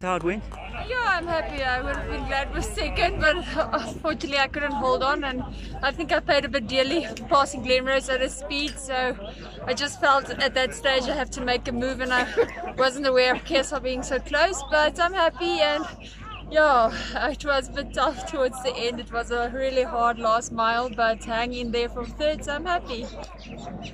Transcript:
How it went? Yeah, I'm happy. I would have been glad with second, but unfortunately I couldn't hold on, and I think I paid a bit dearly passing Glenrose at a speed, so I just felt at that stage I have to make a move, and I wasn't aware of Kershaw being so close, but I'm happy. And yeah, it was a bit tough towards the end. It was a really hard last mile, but hanging there from third, so I'm happy.